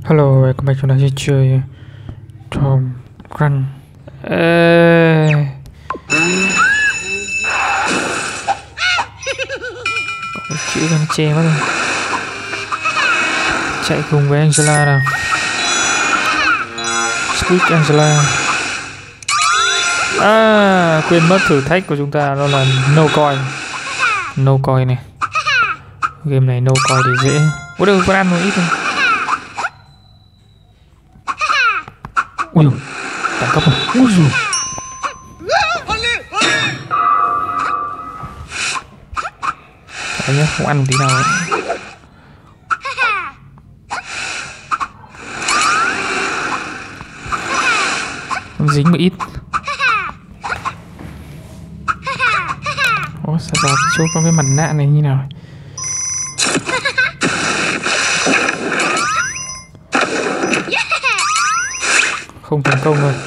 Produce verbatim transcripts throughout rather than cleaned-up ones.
Hello, các bạn chúng ta sẽ chơi Tom Run. Ê... Có cái chữ nó che mất rồi. Chạy cùng với Angela nào. Squid Angela. À, quên mất thử thách của chúng ta đó là no coin. No coin này. Game này no coin thì dễ. Ủa đâu, con ăn một ít thôi. Ui dồi, đẳng cấp rồi. Ui dồi. Đấy nhá, không ăn một tí nào nữa. Không dính một ít. Ủa sao vào cái chỗ có cái mặt nạ này như nào? Không thành công rồi.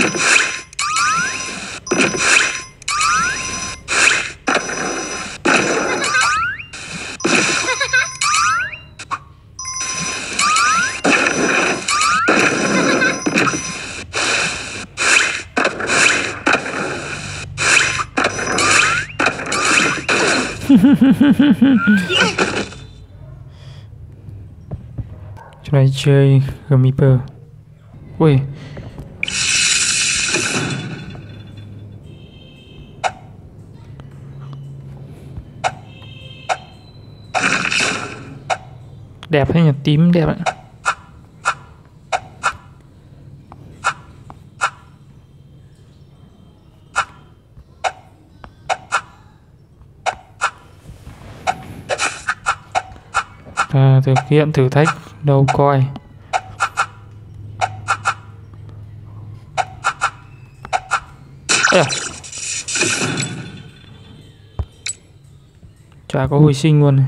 Chúng ta chơi Gmiper. Ui, đẹp hay nhỉ, tím đẹp ạ. À, thực hiện thử thách no coin. À, chả có hồi sinh luôn này.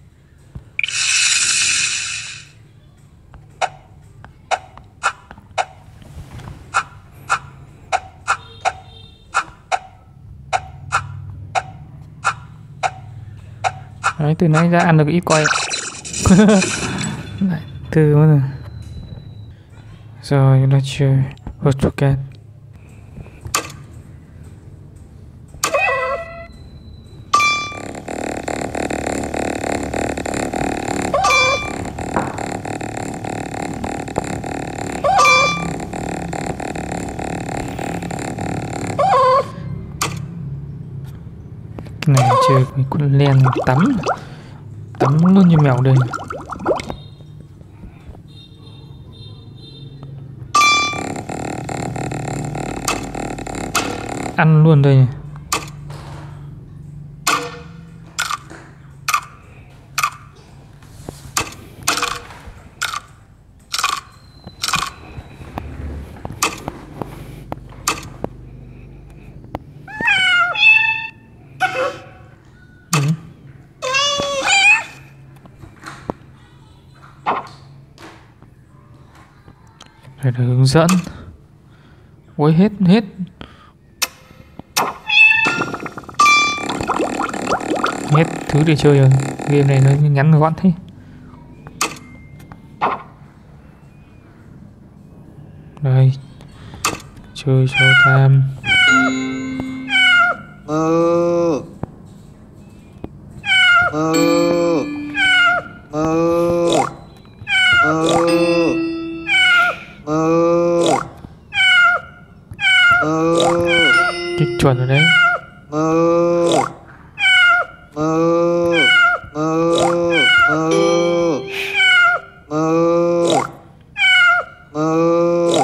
Đấy, từ nãy ra ăn được ít coi. Từ mất rồi. Rồi chúng ta chơi Hotcat. Cái này chơi cái con len tắm tắm luôn như mèo đây. Ăn luôn đây. Đây là hướng dẫn. Ôi hết hết. Hết thứ để chơi rồi. Game này nó ngắn gọn thế. Đây. Chơi cho tham. Mơ. Mơ. Mơ. Mơ. Mơ. Mơ. Kích chuẩn rồi đấy. Mơ. Mơ. Mơ. Mơ. Mơ. Mơ.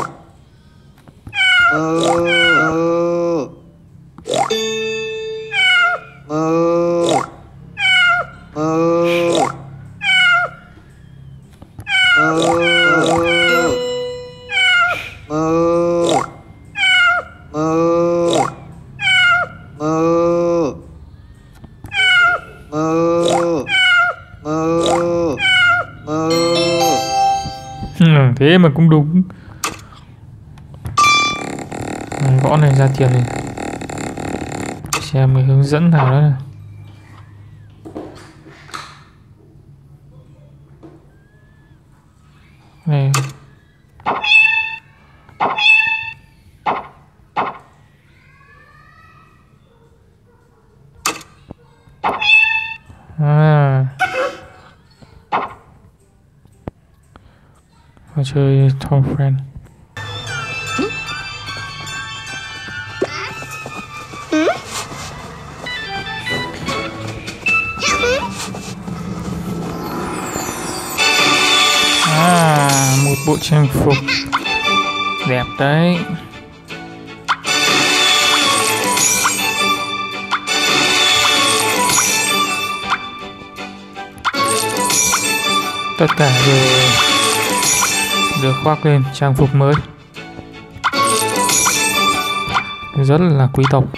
Thế mà cũng đúng. Gõ này ra tiền này. Xem cái hướng dẫn nào đó này. Này Trò chơi Tom Friend. À, một bộ trang phục đẹp đấy. Tất cả đều được khoác lên trang phục mới, rất là quý tộc.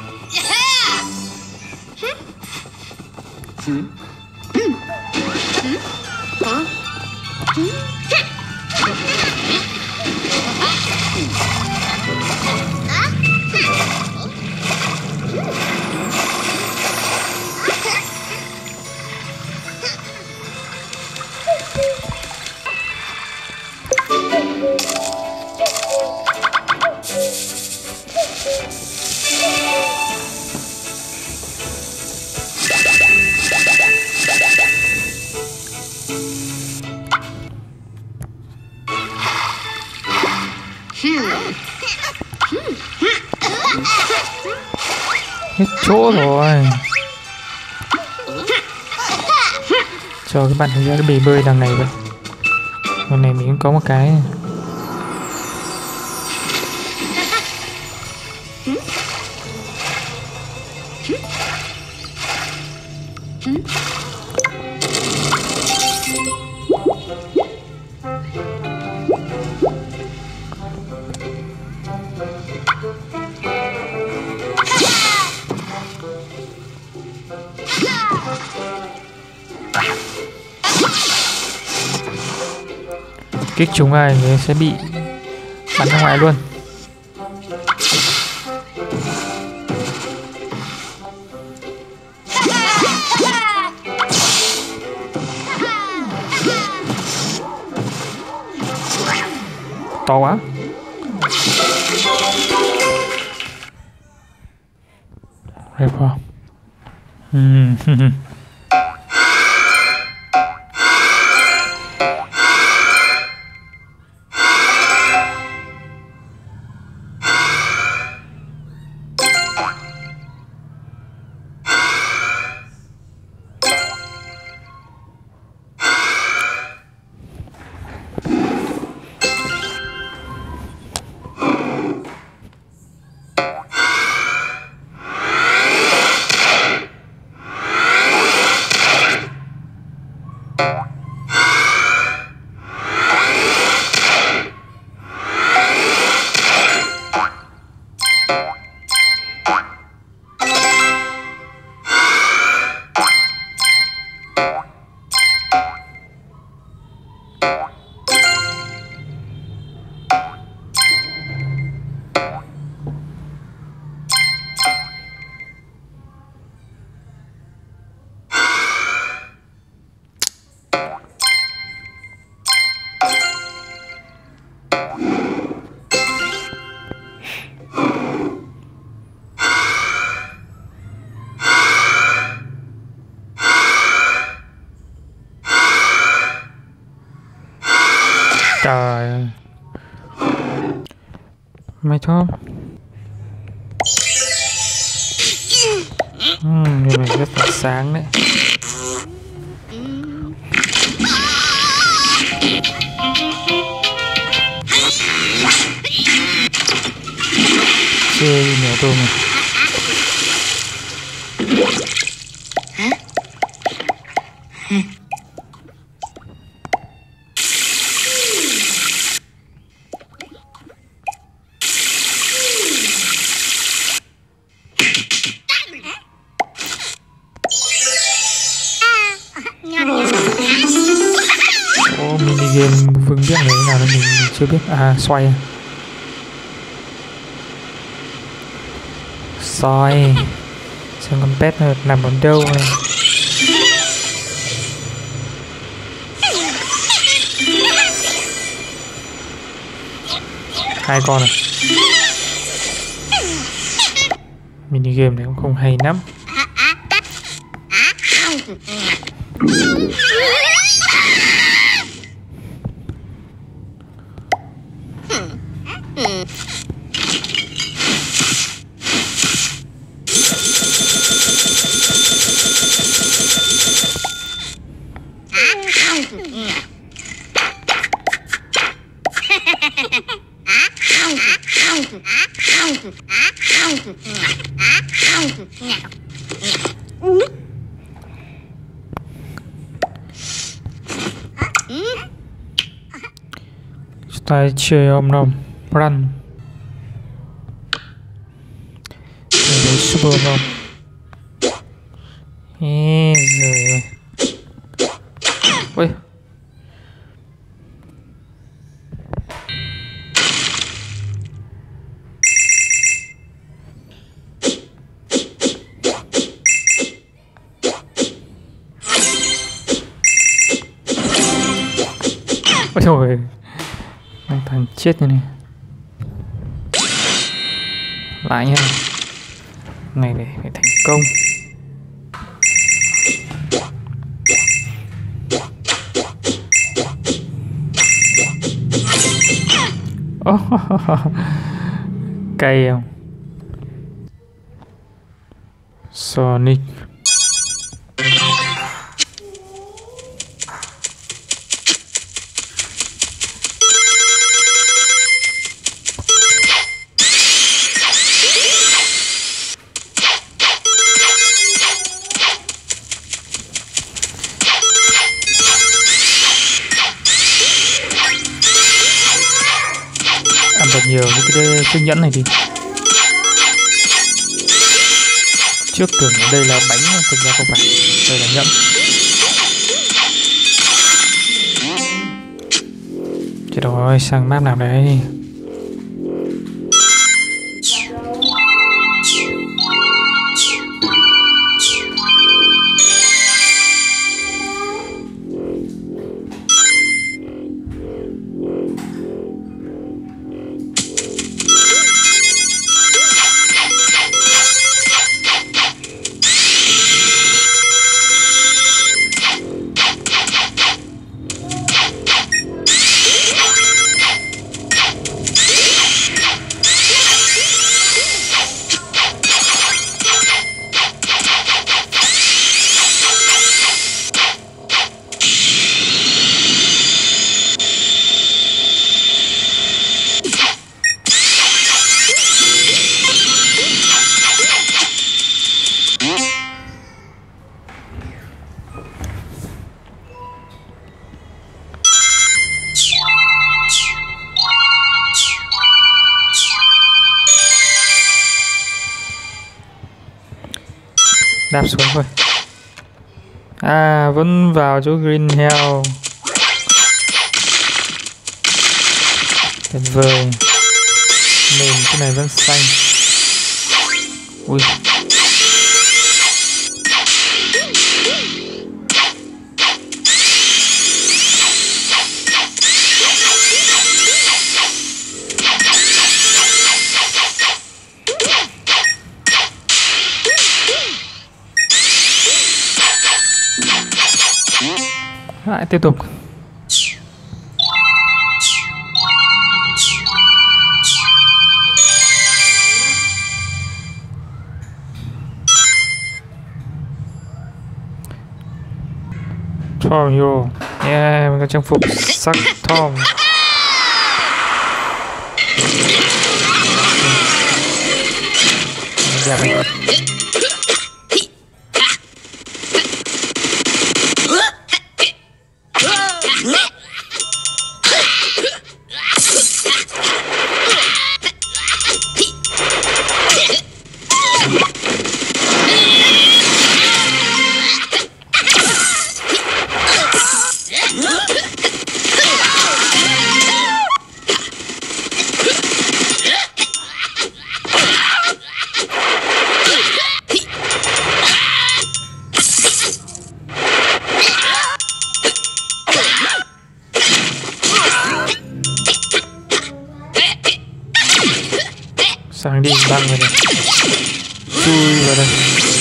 Hết chỗ rồi. Cho các bạn thấy ra cái bể bơi đằng này vậy. Hôm này mình cũng có một cái. Kích chúng ai thì sẽ bị bắn ra ngoài luôn. To quá. Đẹp không? Ừm. Trời ơi. Mày Tom. Uhm, như này rất là sáng đấy. Chơi nhỏ tôm này. Có mini game Vương biết này nào là mình chưa biết. À, xoay xoay xem con pet nằm ở đâu này. Hai con à. Mini game này cũng không hay lắm. Chúng ta chơi om nom run với super nom. Ê giời ơi. Ui. Ôi trời, đang thằng chết như này. Lại nha. Này để phải thành công. Oh, cay không? Sonic. Ăn thật nhiều những cái chiếc nhẫn này đi. Trước tưởng đây là bánh nhưng thực ra không phải, đây là nhẫn. Chết rồi, sang map nào đấy? Đạp xuống thôi. À, vẫn vào chỗ Green Hell. Tuyệt vời. Nền cái này vẫn xanh. Ui. Lại tiếp tục. Tom Hero. Yeah, mình có trang phục sắc Tom. Đẹp này. Sang đi băng vào đây, chui vào đây.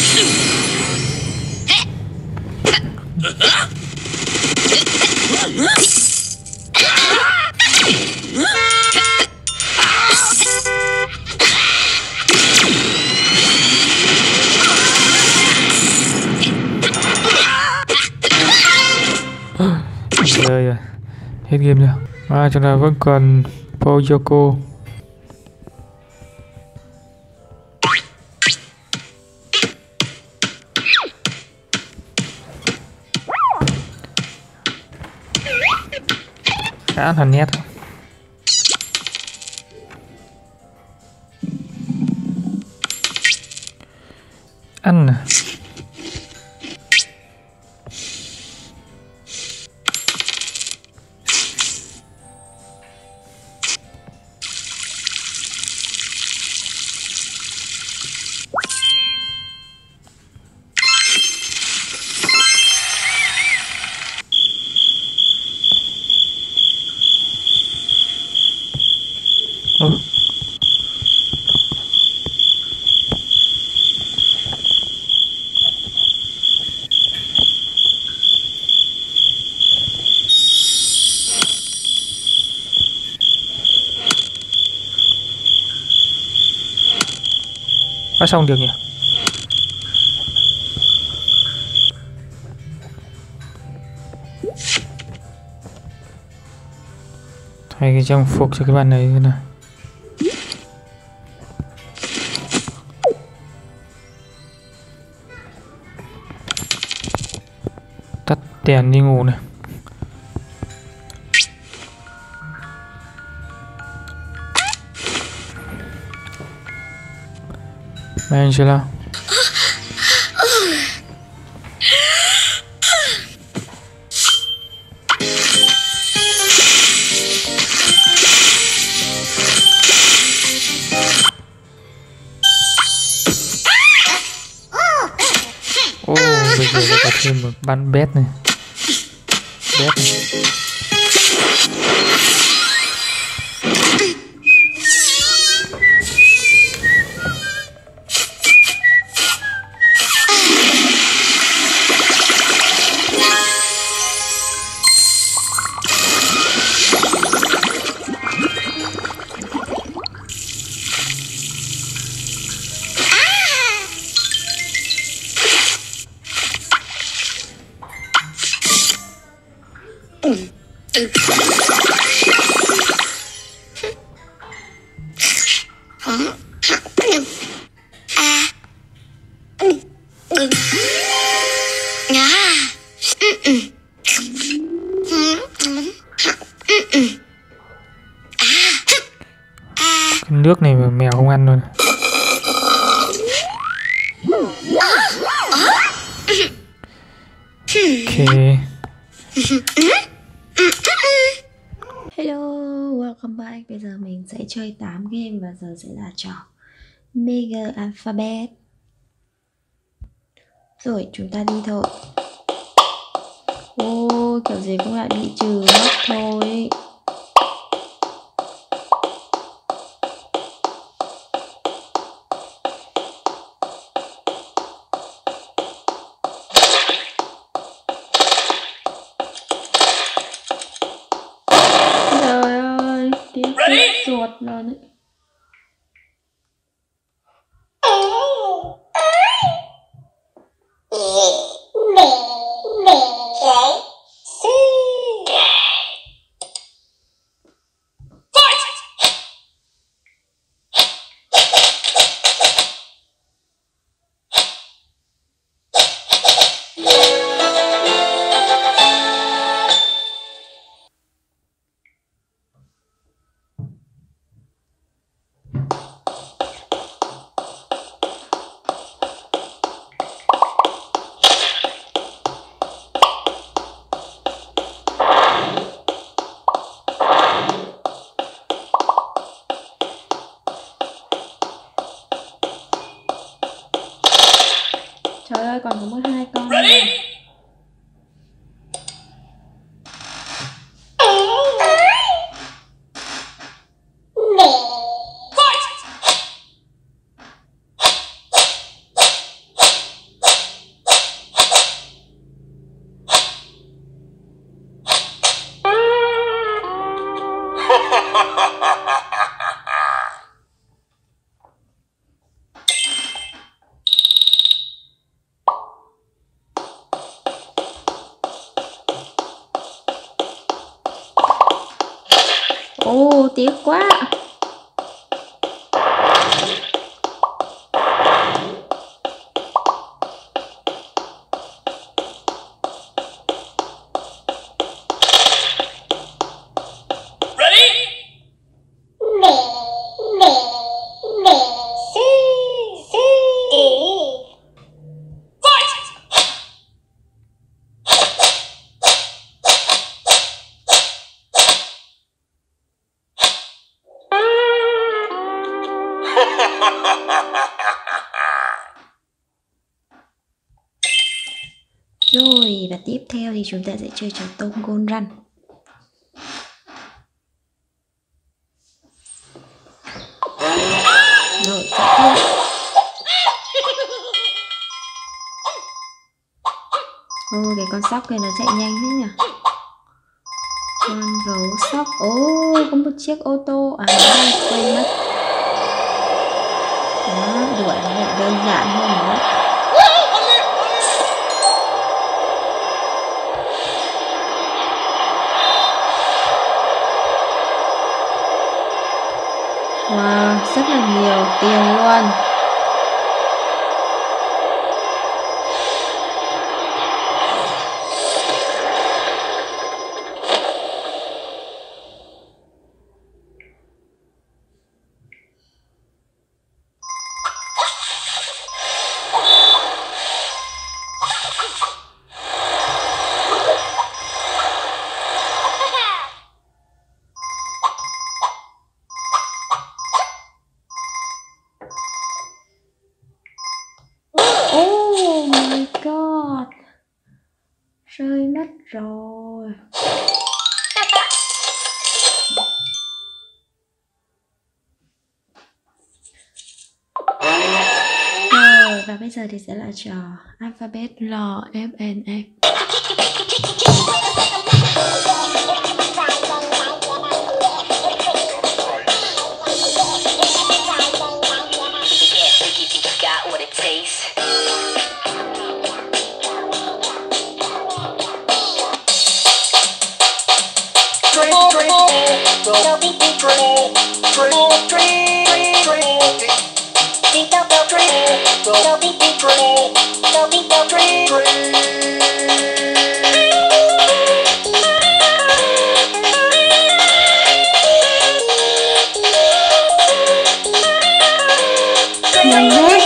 Rồi hết game rồi. À, chúng ta vẫn còn Poyoko. Khá là nét. Ăn à. Ừ. Có xong được nhỉ? Thay cái trang phục cho cái bạn này thế nào. Tắt đèn đi ngủ này. Angela. Ô, oh, bây giờ có thêm một bắn bét này. Bét này. Cái nước này mà mèo không ăn luôn. Ok. Hello, welcome back. Bây giờ mình sẽ chơi tám game và giờ sẽ là trò Mega Alphabet. Rồi, chúng ta đi thôi. Ô, kiểu gì cũng lại bị trừ mất thôi. Trời ơi, tiếng ruột lên ấy. Trời ơi, còn có mỗi hai con nữa. Ồ, tiếc quá. Rồi, và tiếp theo thì chúng ta sẽ chơi trò tôm gôn răn. Rồi, chạy tiếp. Ô, cái con sóc này nó chạy nhanh thế nhỉ. Con gấu sóc. Ô, có một chiếc ô tô. À, quên mất. Đó, đuổi nó lại đơn giản hơn nữa. Wow, rất là nhiều tiền luôn. Oh my god, rơi mất rồi. Rồi, và bây giờ thì sẽ là trò alphabet law F N F. Nhanh hết.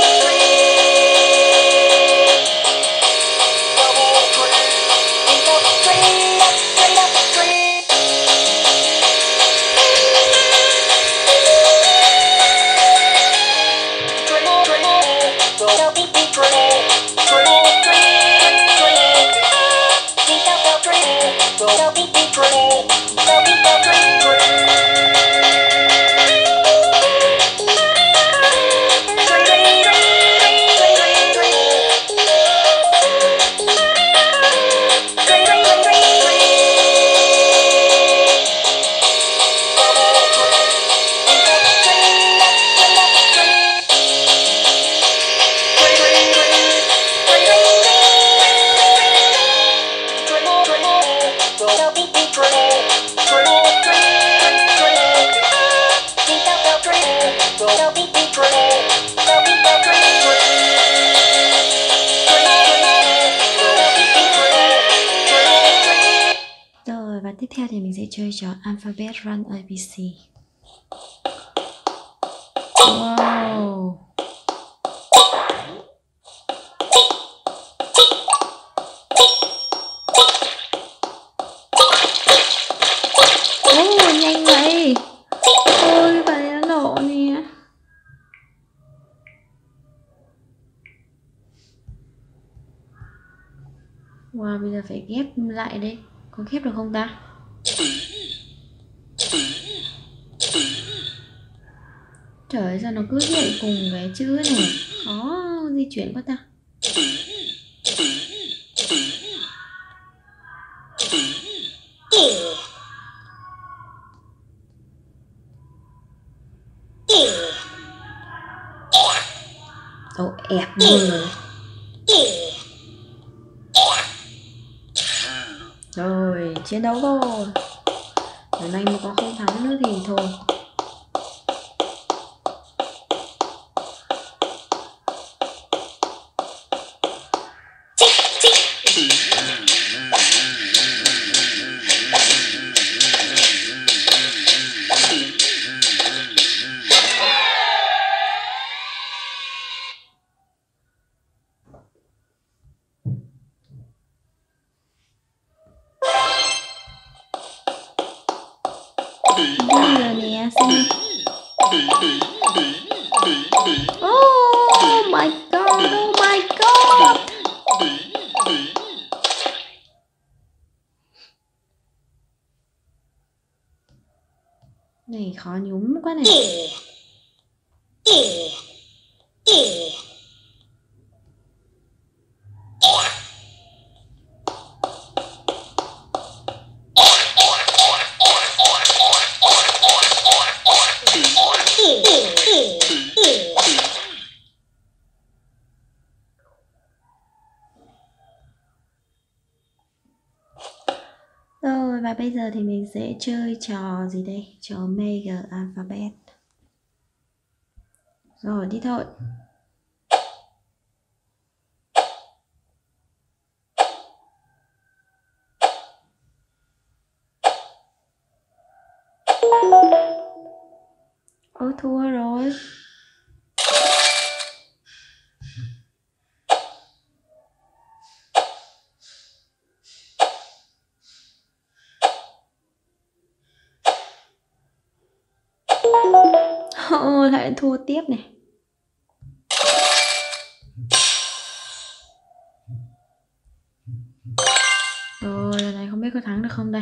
Rồi, và tiếp theo thì mình sẽ chơi trò alphabet run A B C. Wow. Ồ, nhanh vậy. Ôi, vậy nó nổ nè. Wow, bây giờ phải ghép lại đây. Có ghép được không ta? Trời ơi, sao nó cứ hiện cùng cái chữ này. Khó di chuyển quá ta. Ồ, ẹp luôn rồi. Rồi, chiến đấu rồi. Lần này mà có không thắng nữa thì thôi. Bây giờ nè, xem Này khó nhúm quá này. Rồi và bây giờ thì mình sẽ chơi trò gì đây? Trò Mega Alphabet. Rồi đi thôi. Ôi thua rồi. Ôi lại thua tiếp này. Rồi lần này không biết có thắng được không đây.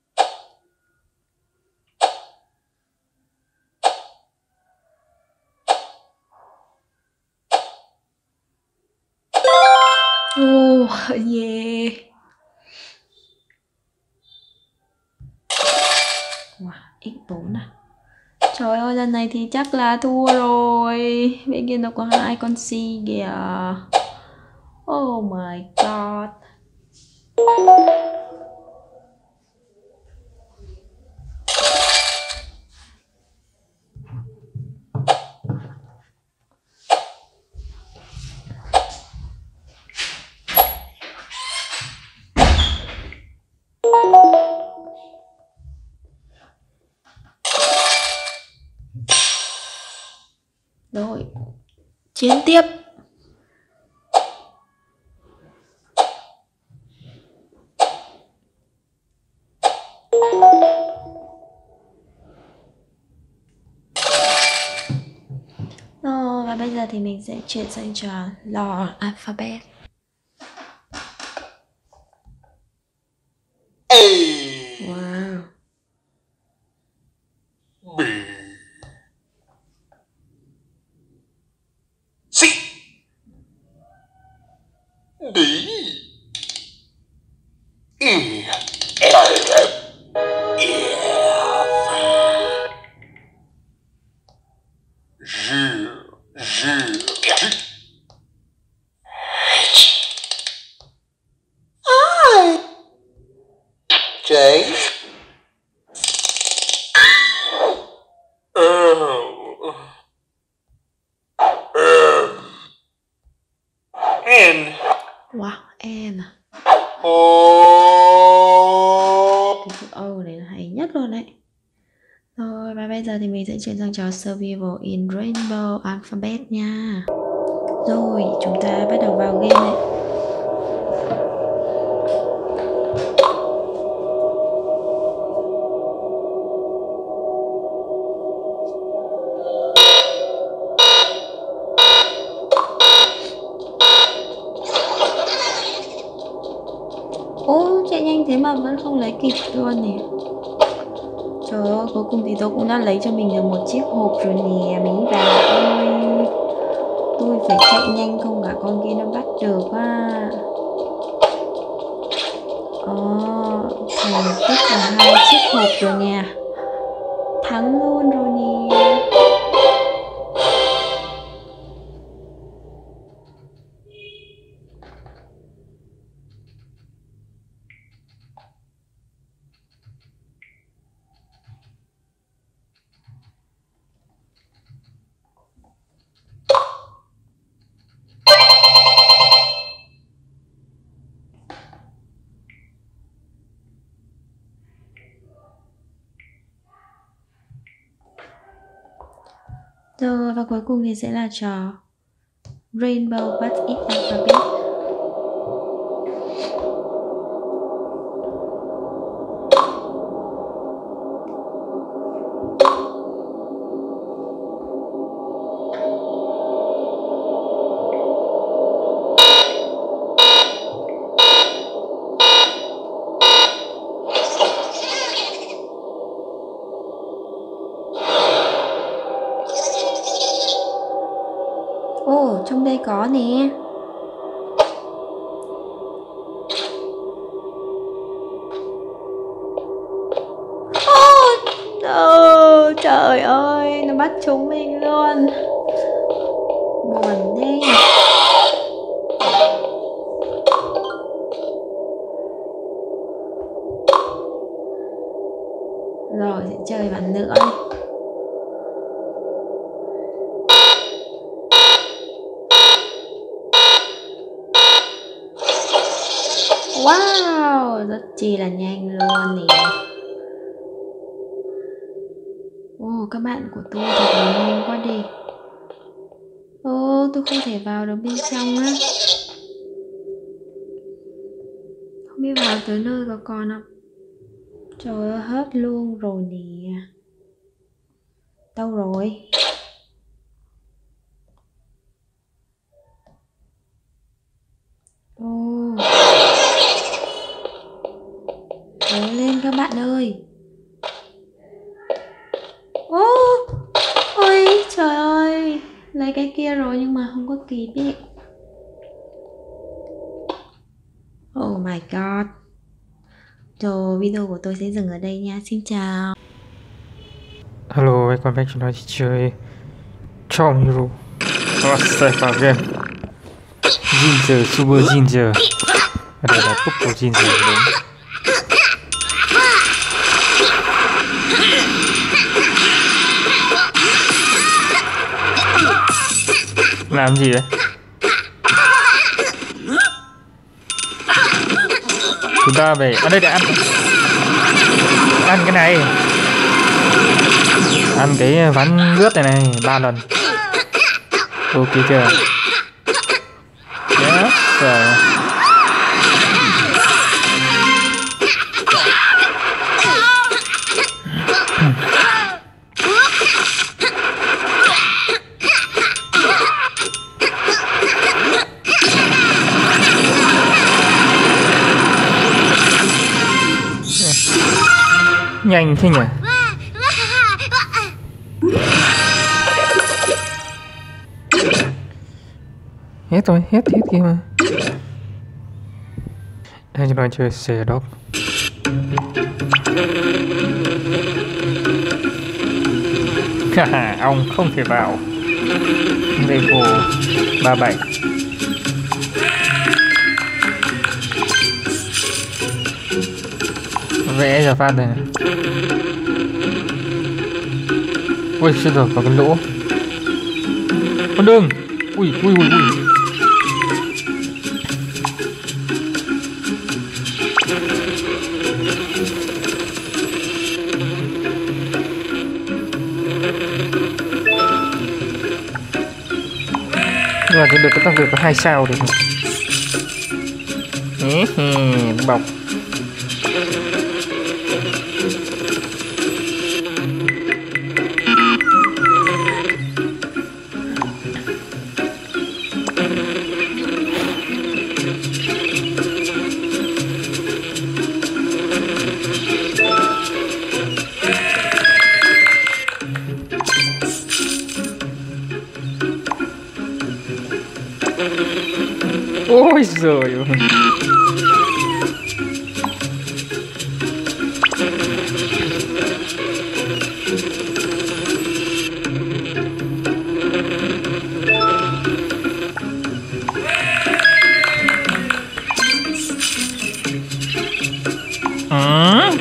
Oh yeah. Wow, x bốn à. Trời ơi lần này thì chắc là thua rồi. Bên kia nó có hai con C kìa. Oh my god. Rồi, chiến tiếp. Rồi, và bây giờ thì mình sẽ chuyển sang trò lò alphabet. Wow. B C D E F G G I J O M N Wow, N à. O Cái chữ O này là hay nhất luôn đấy. Rồi và bây giờ thì mình sẽ chuyển sang trò Survival in Rainbow Alphabet nha. Rồi chúng ta bắt đầu vào game này. Ô chạy nhanh thế mà vẫn không lấy kịp luôn nè. Trời ơi cuối cùng thì tôi cũng đã lấy cho mình được một chiếc hộp rồi nè mấy bà ơi. Tôi phải chạy nhanh không cả con kia nó bắt được á. Ờ, thành tích là hai chiếc hộp rồi nè. Thắng luôn rồi nè. Rồi và cuối cùng thì sẽ là trò Rainbow But It Alphabet. trong đây có nè. Ô, trời ơi, nó bắt chúng mình luôn. Buồn thế. Rồi sẽ chơi bạn nữa. Wow, rất chi là nhanh luôn nè. Ồ, các bạn của tôi thật là nhanh quá đi. Ô, tôi không thể vào được bên trong á. Không biết vào tới nơi có con không? Trời ơi, hết luôn rồi nè. Đâu rồi? Ô, cố lên các bạn ơi. Ô, ôi trời ơi, lấy cái kia rồi nhưng mà không có kịp ý. Oh my god. Rồi video của tôi sẽ dừng ở đây nha. Xin chào. Hello, welcome back to nói chơi Trong Hero. Let's vào game Ginger, Super Ginger. Ở đây là Purple Ginger đúng. Làm gì đấy? Chúng ta về ở đây để ăn ăn cái này, ăn cái ván lướt này này ba lần. Ok chưa? Yes rồi. Nhanh thế nhỉ? Hết rồi, hết hết kia mà. Đây cho nó chơi xe đốc. Haha, ông không thể vào. Level ba mươi bảy. Vẽ ra phát đây này. Ui, chưa được vào cái lỗ. Con đường. Ui, ui, ui, ui. Rồi thì được cái tóc được có hai sao được. Bọc. Ôi giời ơi. À?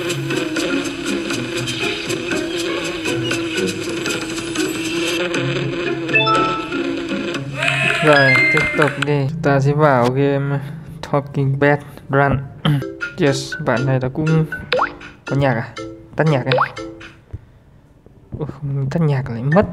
Rồi, tiếp tục đi. Ta sẽ vào game Talking Bad Run. Yes, bạn này là cũng có nhạc à? Tắt nhạc này. Ủa, không tắt nhạc lại mất.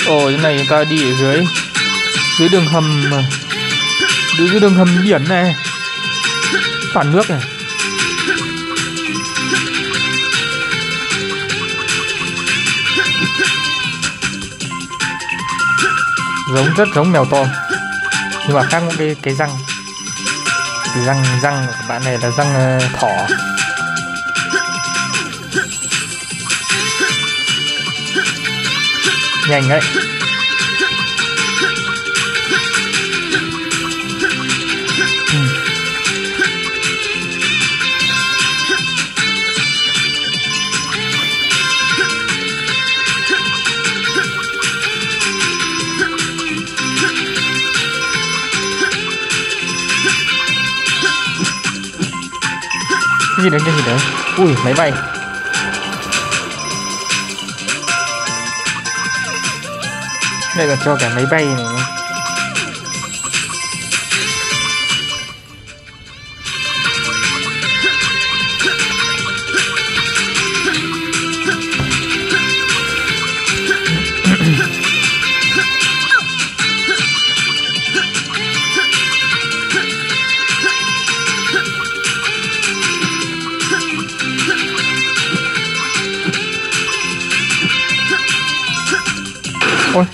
Ồ, cái này người ta đi ở dưới dưới đường hầm mà, dưới, dưới đường hầm biển này, phản nước này. Giống rất giống mèo Tom, nhưng mà khác một cái cái răng, cái răng răng của bạn này là răng uh, thỏ. Nhanh đấy. Ừ. Cái gì đấy, cái gì đấy? Ui, máy bay. Đây còn cho cả máy bay này. Ôi.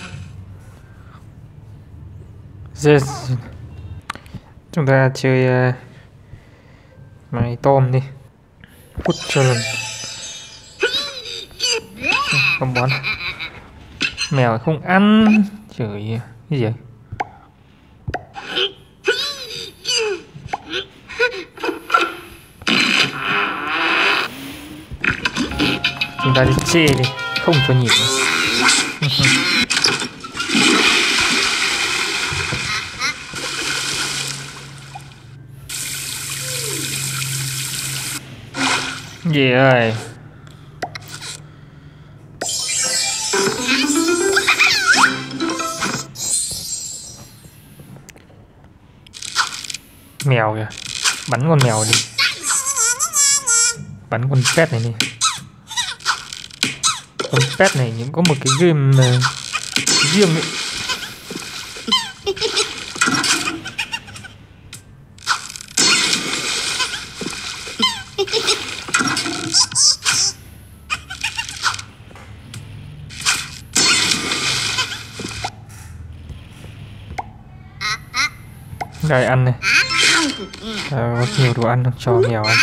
Yes. Chúng ta chơi uh, máy tôm đi. Food challenge. Không bón. Mèo không ăn. Trời, cái gì vậy? Chúng ta đi chê đi, không cho nhìn. Gì ơi? Mèo kìa, bắn con mèo đi, bắn con pet này đi. Con pet này những có một cái game uh, riêng ấy. Đây ăn này, à, có nhiều đồ ăn cho mèo ăn.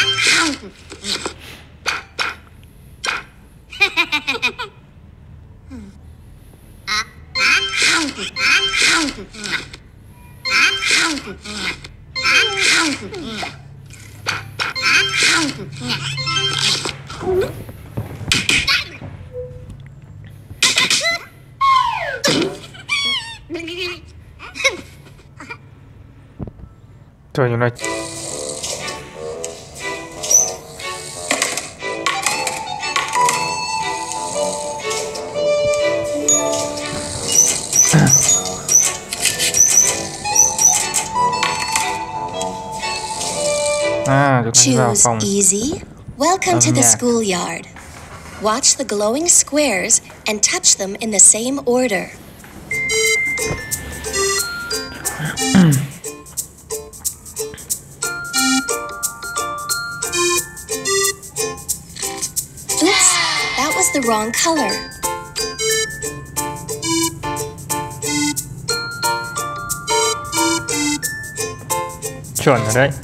Trời ơi, à, choose easy. Welcome to the schoolyard. Watch the glowing squares and touch them in the same order. Oops, that was the wrong color. Chuẩn rồi đấy.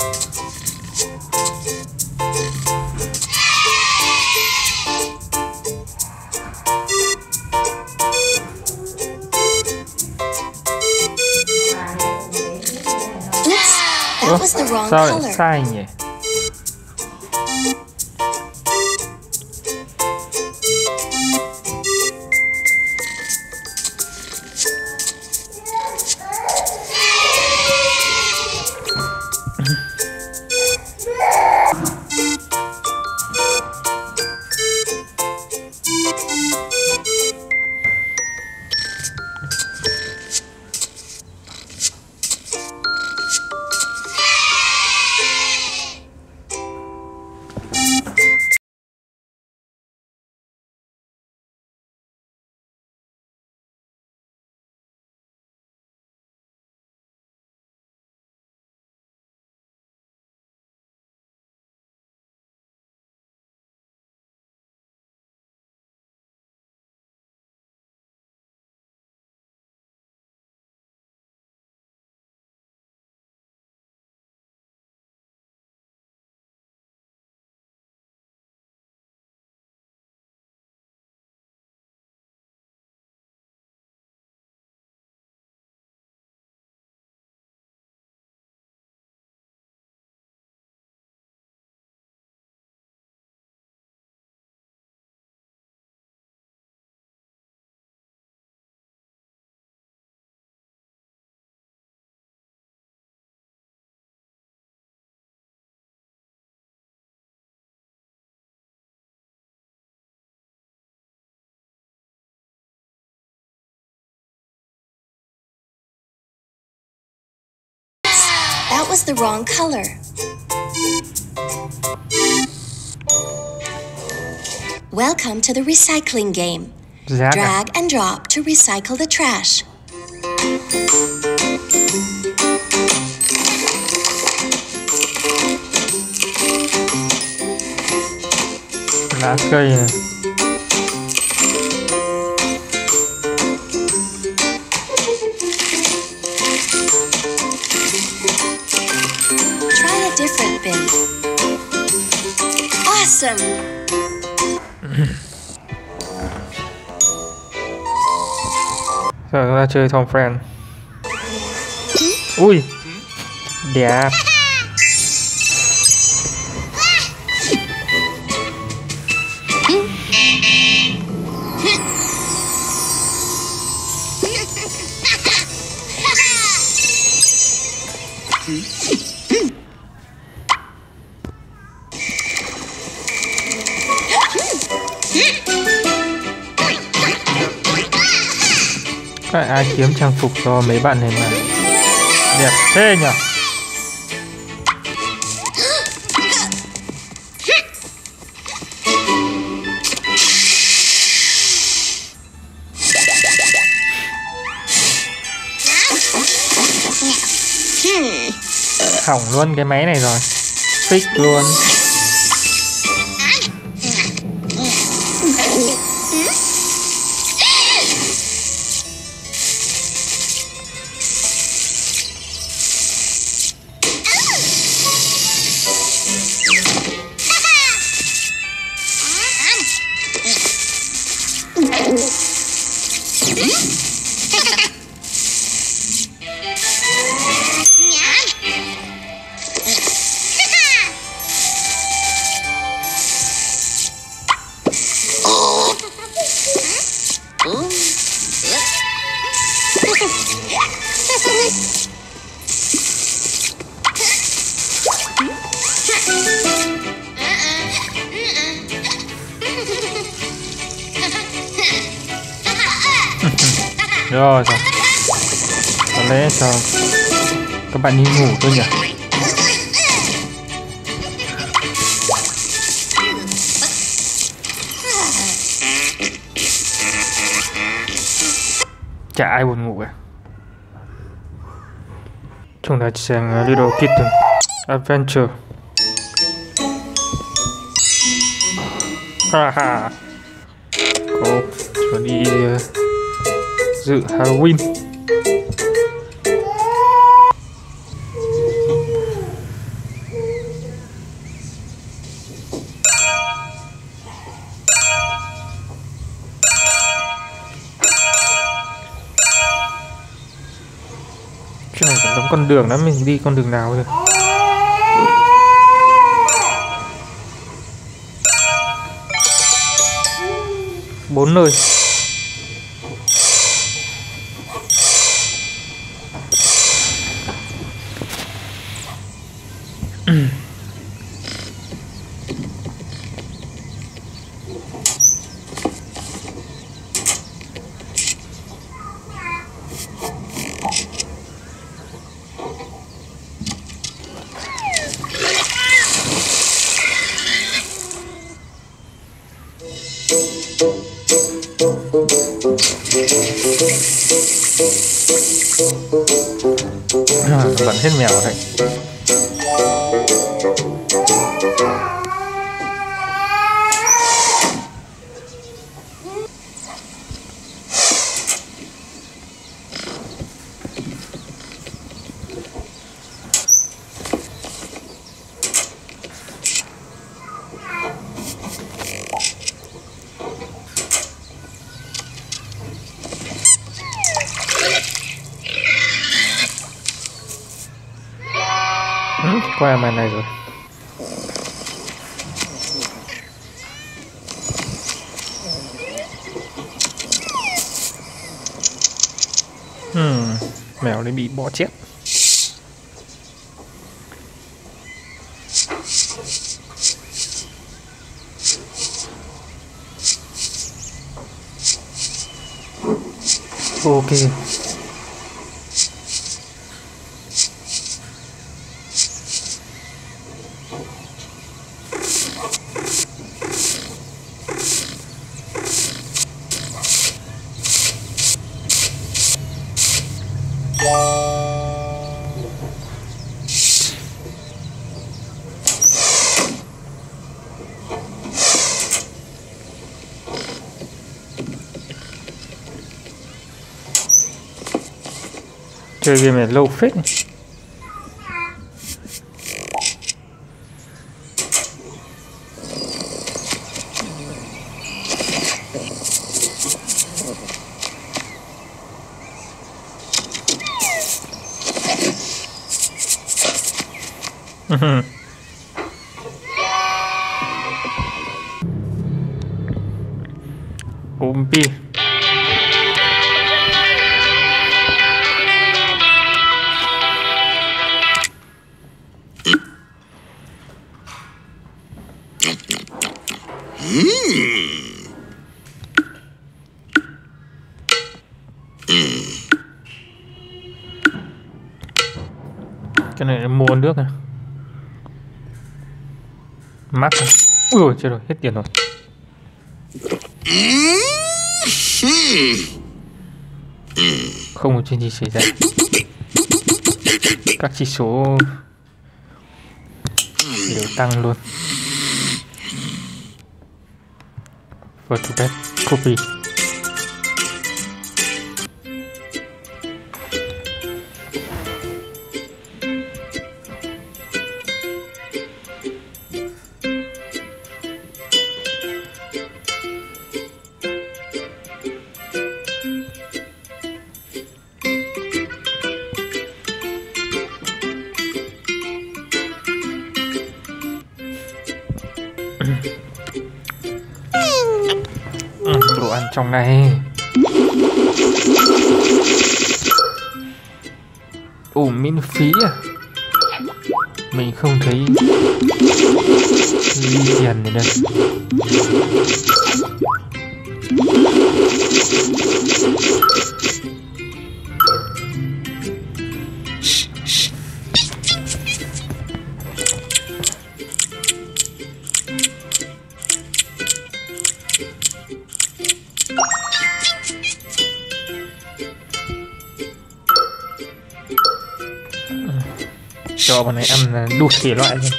That was the wrong Sao color. lại sai nhỉ? was the wrong color. Welcome to the recycling game. Rác à? Drag and drop to recycle the trash. Lá cây này. Try a different bin. Awesome! Giờ chúng ta chơi Tom Friend. Ui, đẹp. Các ai kiếm trang phục cho mấy bạn này mà đẹp thế nhỉ? Hỏng luôn cái máy này rồi, fix luôn. Rồi rồi, có lẽ cho các bạn đi ngủ thôi nhỉ. Chả ai buồn ngủ cả. Chúng ta sang Little Kitten Adventure. Ha ha. Cô chuẩn đi uh, dự Halloween. Cái này còn giống con đường đó, mình đi con đường nào rồi? Bốn nơi. À, vẫn hết mèo đấy. Ừ, qua màn này rồi. Hmm, mèo đấy bị bó chết. Ok. Chơi game này lâu phết này. Umpi. Cái này mua nước này. Mắc à? Ui dồi, chết rồi, hết tiền rồi. Không có chuyện gì xảy ra. Các chỉ số đều tăng luôn. Virtual copy. Ừ, đồ ăn trong này. Ồ, miễn phí à? Mình không thấy ghi tiền này đây. Cho bọn này ăn đủ thể loại luôn.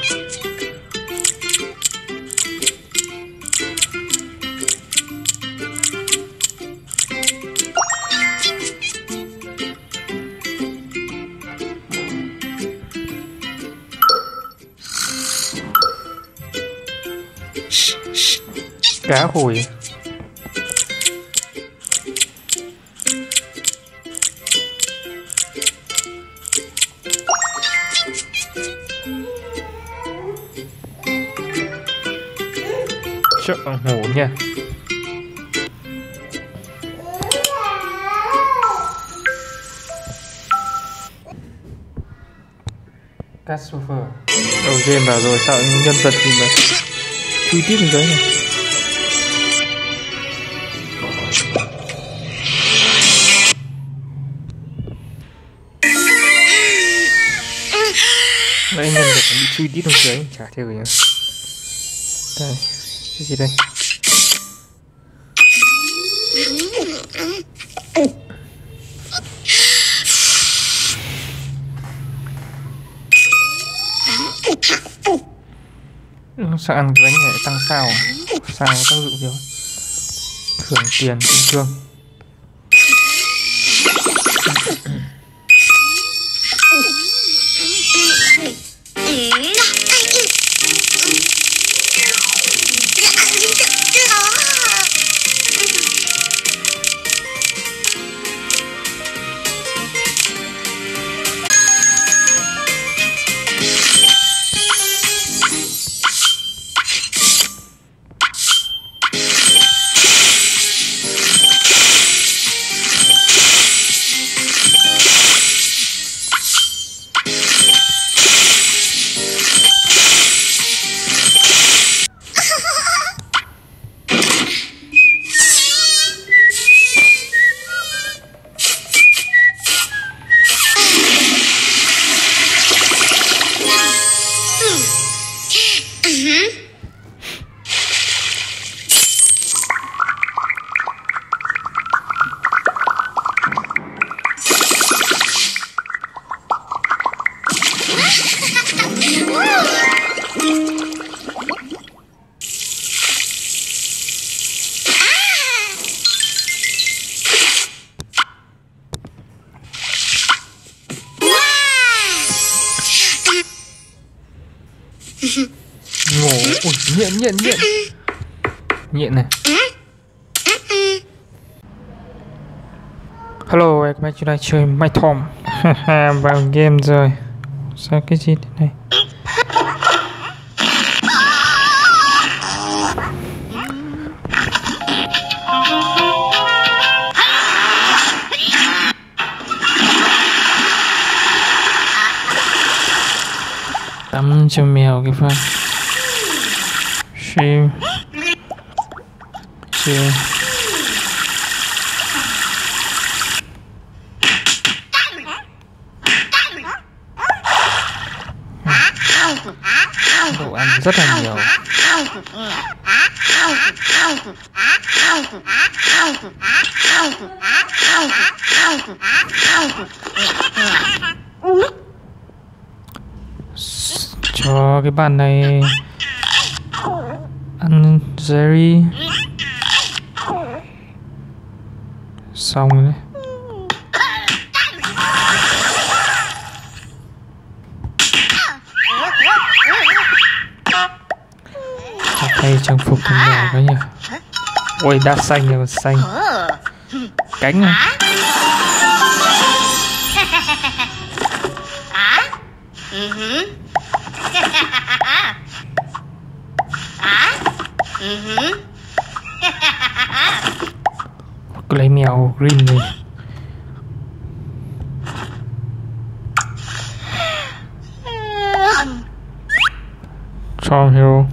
Cá hồi. Chợ hổ nha. Casper. Đầu game vào rồi sao nhân vật gì mà truy tiếp như thế này. Đấy, nhân vật bị truy tiếp xuống dưới chả theo gì nữa. Đây, cái gì đây? Sao ăn cái bánh này tăng sao? Sao có tác dụng gì? Thưởng tiền bình thường. Nhện nhện nhện. Nhện này. Hello, các bạn chúng ta chơi My Tom. Vào game rồi. Sao cái gì thế này? Tắm cho mèo cái phần. Stream. Chill. Đồ ăn rất là nhiều. Cho cái bạn này ăn Jerry. Xong rồi đấy. Thay trang phục con mèo cái nhỉ. Ôi đã xanh rồi, xanh cánh này. Cứ lấy mèo green này. Charm Hero.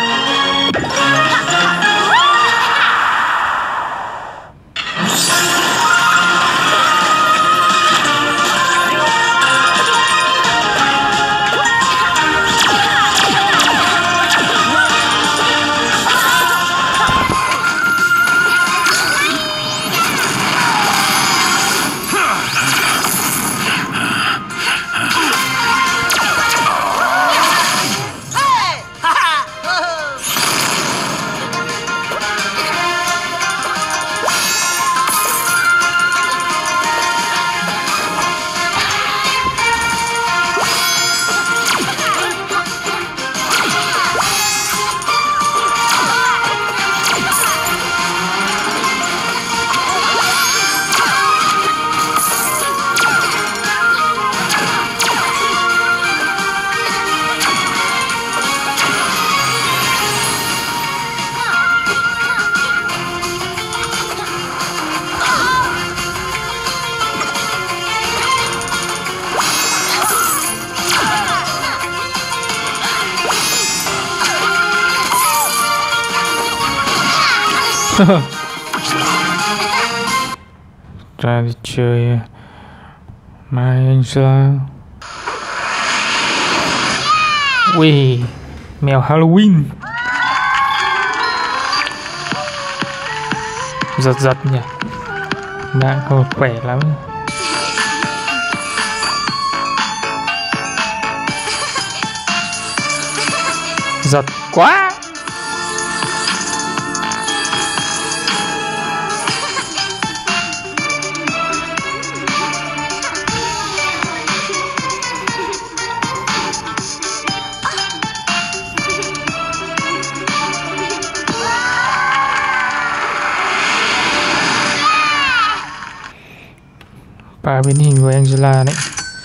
Ra đi chơi Mai Angela. Ui, mèo Halloween. Giật giật nhỉ. Đang còn khỏe lắm. Giật quá. Và biến hình của Angela đấy.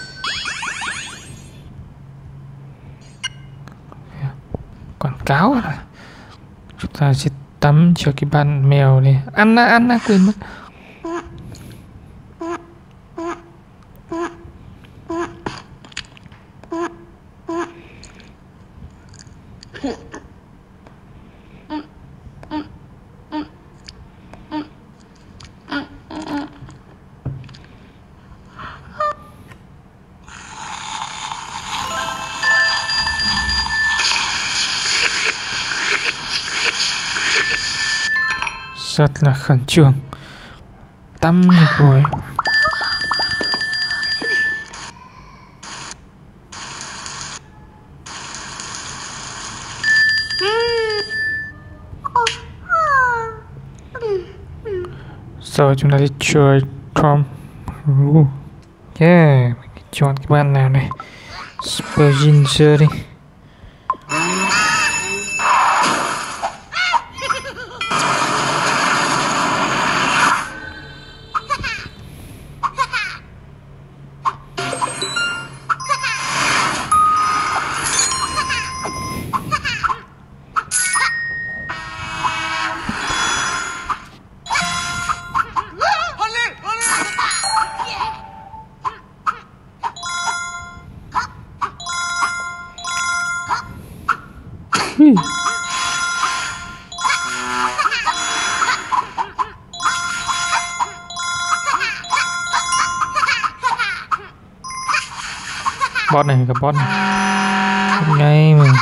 Quảng cáo à? Chúng ta sẽ tắm cho cái bạn mèo này. Ăn à, ăn à, quên mất. Rất là khẩn trương. Tắm rồi. Giờ chúng ta đi chơi Tom. Yeah, chọn cái bạn nào này. Super Ginger đi. Bot này gặp bot này ngay mà.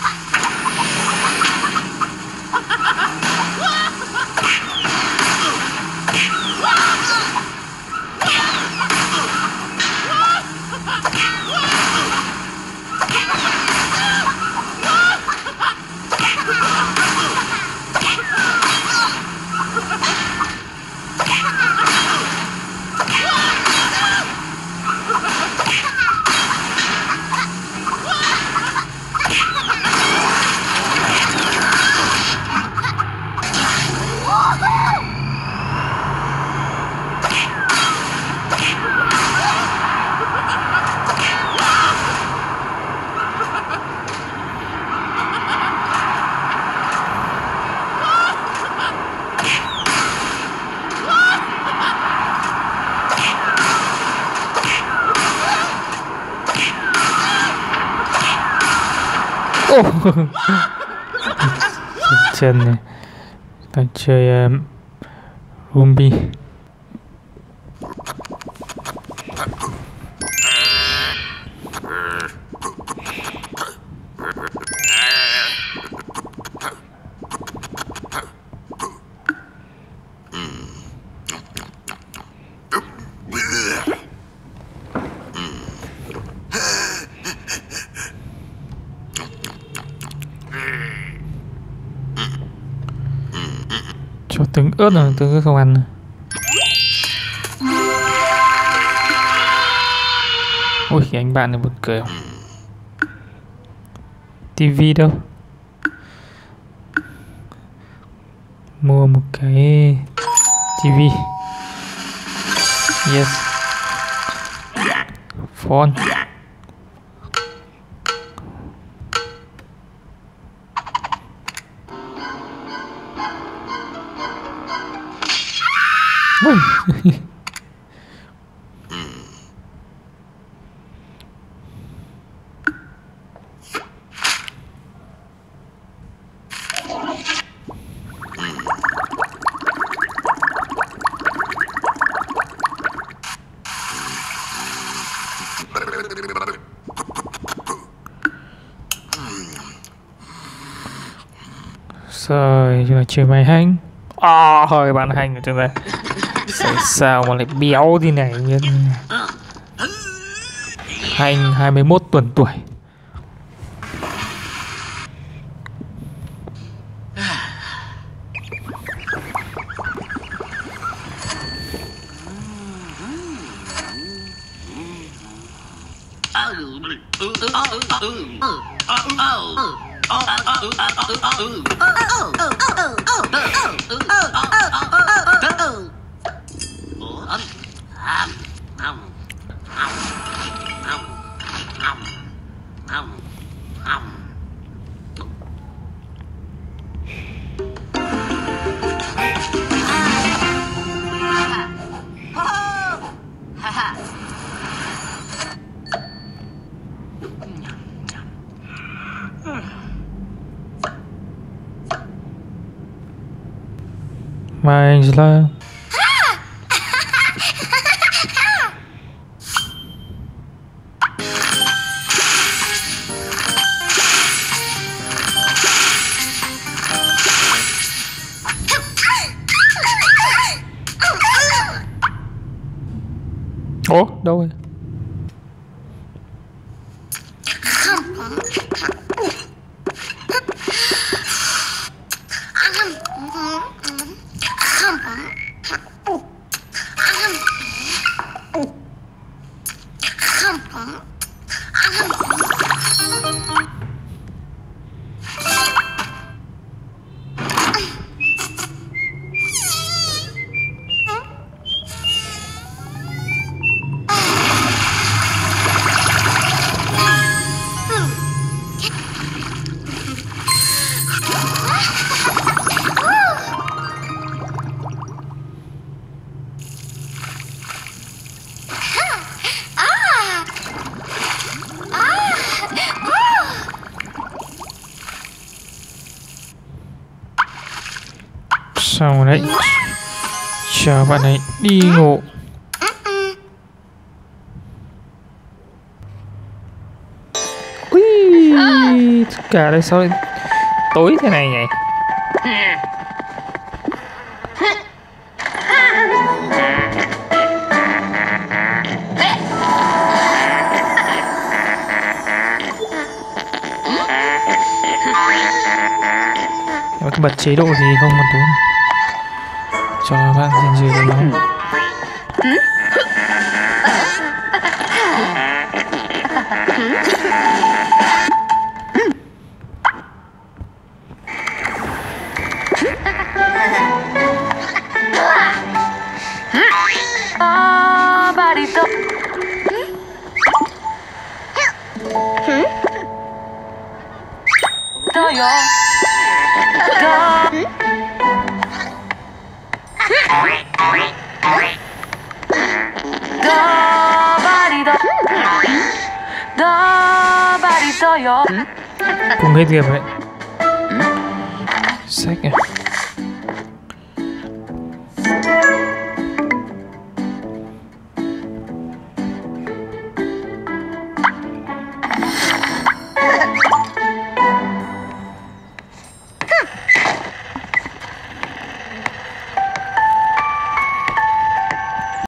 Chân này ta chơi um, Rumbi. Cho trứng ớt rồi, trứng ớt không ăn nữa. Ôi cái anh bạn này buồn cười không? Tivi đâu? Mua một cái tivi. Yes. Phone. Rồi, chúng ta chơi máy hành. À, hơi bạn hành ở trong đây. Sao mà lại béo thế này nhá. Hành hai mươi mốt tuần tuổi. Mà là ủa đâu rồi? Xong đấy, chờ bạn ấy đi ngủ. Cả đây sao lại tối thế này nhỉ? Cái bật chế độ gì không một tối cho bạn xin dưới cái máu. Cùng hết nghiệp vậy. Sách à.